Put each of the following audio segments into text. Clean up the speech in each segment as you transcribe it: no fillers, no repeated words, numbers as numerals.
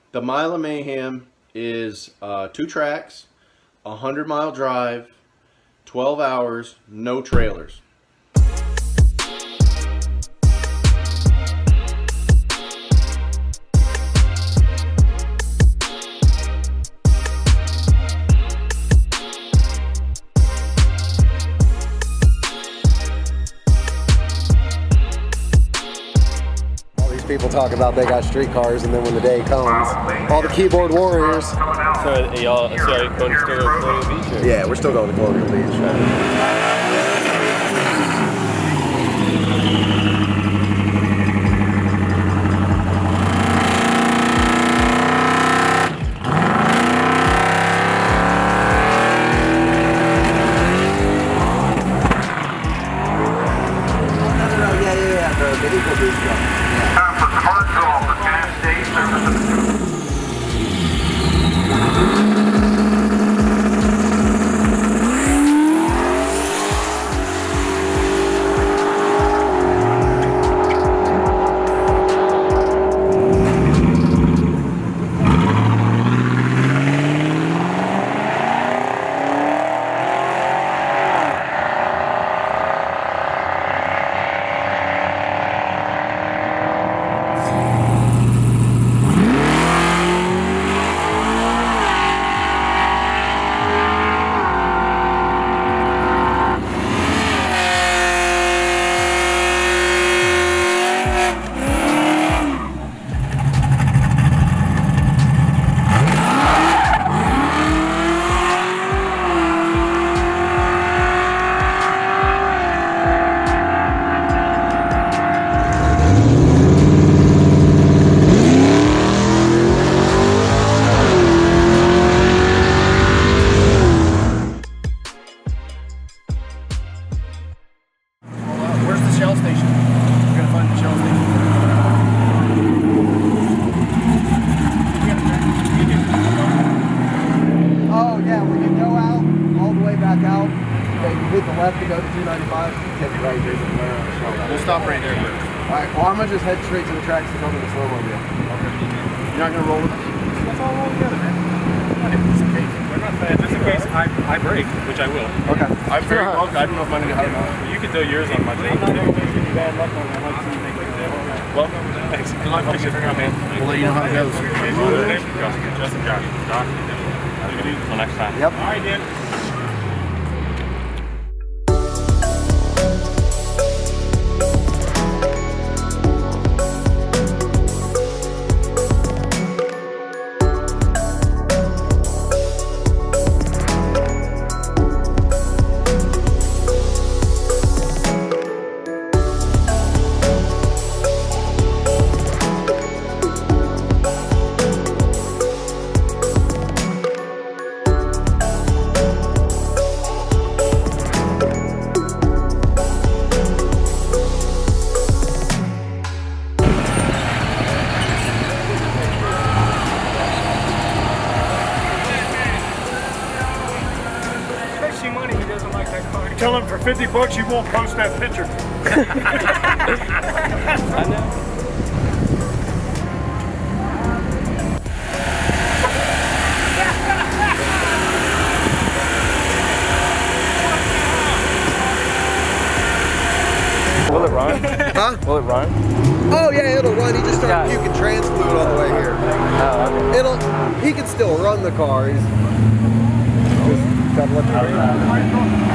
The Mile of Mayhem is 2 tracks, 100-mile drive, 12 hours, no trailers. People talk about they got street cars, and then when the day comes, all the keyboard warriors. So y'all still going to Colonial Beach? Or? Yeah, we're still going to Colonial Beach. Left to go to 295, take it right here. We'll stop right there first. Alright, well I'm going to just head straight to the tracks to come to the snowmobile. Okay. You're not going to roll with us? Let's all roll together, man. Just in case. Just in case I break, which I will. Okay. I'm very well. I don't know if I'm going to get You can throw yours on my team. I'm not going to make any bad luck on that. Well, thanks. Good luck. Appreciate it, man. We'll let you know how it goes. Justin, Josh, Doc. Until next time. Yep. All right, Dan. Tell him for 50 bucks you won't post that picture. I know. Will it run? Huh? Will it run? Oh yeah, it'll run. He just started puking trans fluid on the way here. Oh, okay. He can still run the car. He's just gotta let the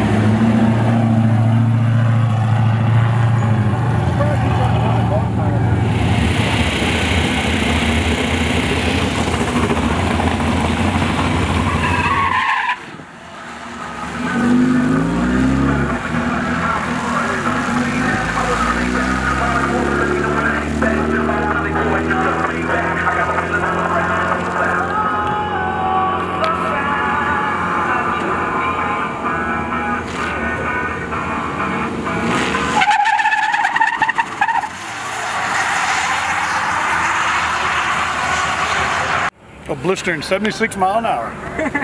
A blistering 76 mile an hour.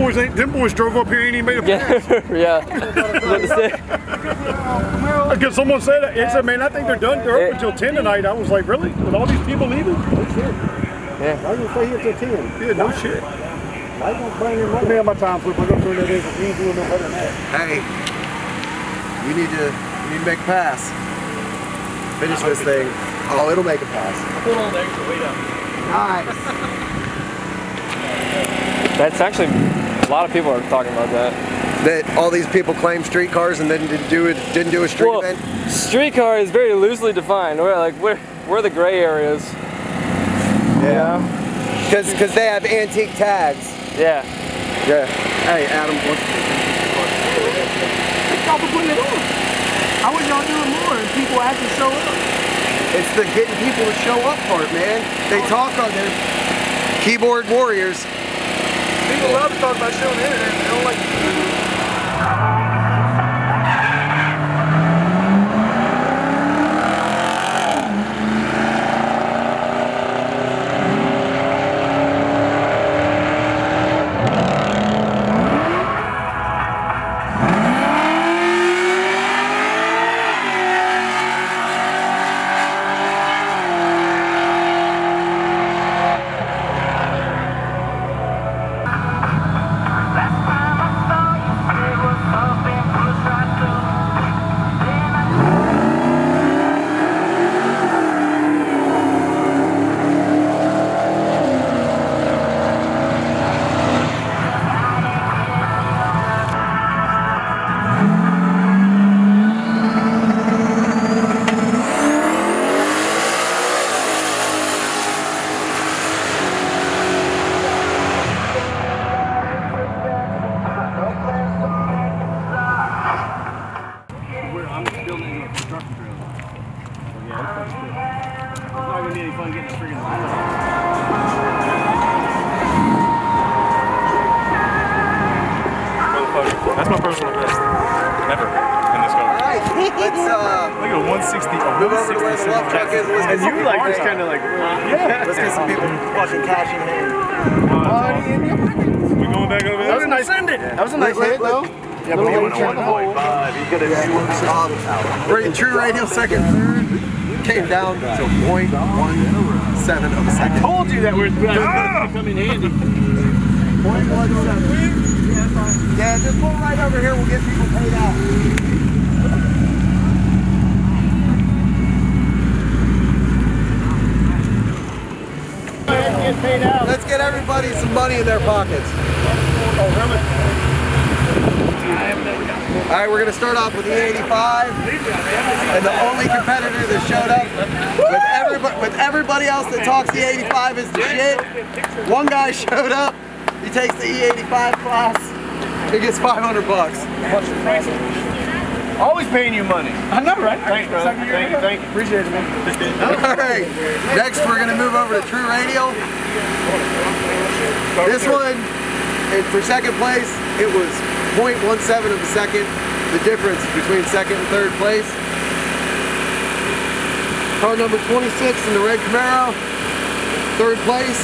boys drove up here and he made a pass. Yeah. What to say? Because someone said it. It said, man, I think they're done. They're open until 10 tonight. I was like, really? With all these people leaving? No shit. Yeah. I was going to say here till 10. Yeah, no shit. I don't burn your money. Man, my time flip. I go through that. We ain't doing no better than that. Hey, you need to make a pass. Finish this thing. Oh, it'll make a pass. Put all the extra weight up. Nice. That's actually, a lot of people are talking about that. That all these people claim streetcars and then didn't do a street event? Streetcar is very loosely defined. We're the gray areas. Yeah. Because they have antique tags. Yeah. Yeah. Hey, Adam, what's Y'all for putting it on. I wish y'all doing more and people actually show up. It's the getting people to show up part, man. They talk on their keyboard warriors. People love to talk about shit on the internet. They don't like That's my personal best ever in this car. Alright, let's Look at a 160. move over to where the love truck is. Let's get some people, just kind of like, let's get some people fucking cash in hand. we going back over there? That was a nice hit. That was a nice hit, though. Yeah, but he went 1.5. He's gonna do true radial second, third came down to 0.17 of a second. Told you that we're come in handy. 0.17. Yeah, just pull right over here. We'll get people paid out. Let's get everybody some money in their pockets. All right, we're going to start off with the E85, and the only competitor that showed up with everybody else that talks E85 is the shit. One guy showed up. He takes the E85 class. He gets $500 bucks. Always paying you money. I know, right? Thanks, brother. Thank you. Appreciate it, man. All right, next we're going to move over to True Radial. This one, and for second place, it was 0.17 of a second, the difference between second and third place. Car number 26 in the red Camaro, third place.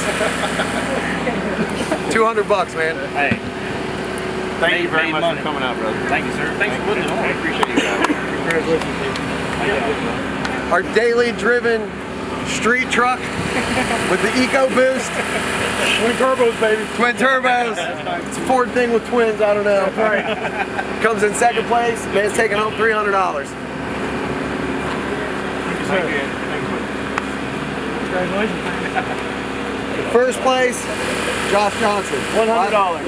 $200 bucks, man. Hey. Thank you very much for coming out, brother. Thank you, sir. Thanks for putting it on. I appreciate you guys. Congratulations. Our daily driven street truck with the EcoBoost. Twin turbos, baby. Twin turbos. It's a Ford thing with twins, I don't know. Comes in second place, man's taking home $300. Thank you. Congratulations. First place, Josh Johnson. $100.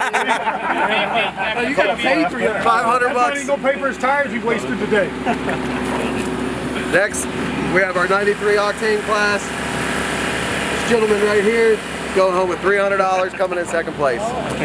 You got to pay for your $500 bucks. He ain't gonna pay for his tires. He wasted the day. Next, we have our 93 octane class. This gentleman right here going home with $300, coming in second place.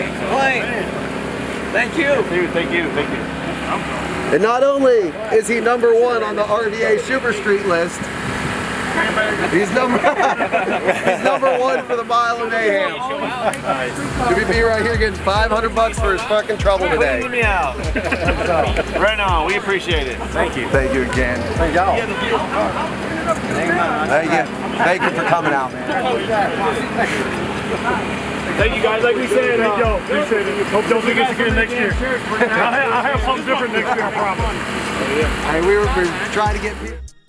Thank you. Thank you. And not only is he #1 on the RVA Super Street list, he's number #1 for the Mile of Mayhem. WB right here getting $500 bucks for his fucking trouble today. Cleaning me out. Right on. We appreciate it. Thank you. Thank you again. Thank y'all. Thank you for coming out, man. Thank you guys. Like we said, Thank y'all. Appreciate it. Hope y'all do this again next year. I'll have something different next year, I promise. Hey, we're trying to get people.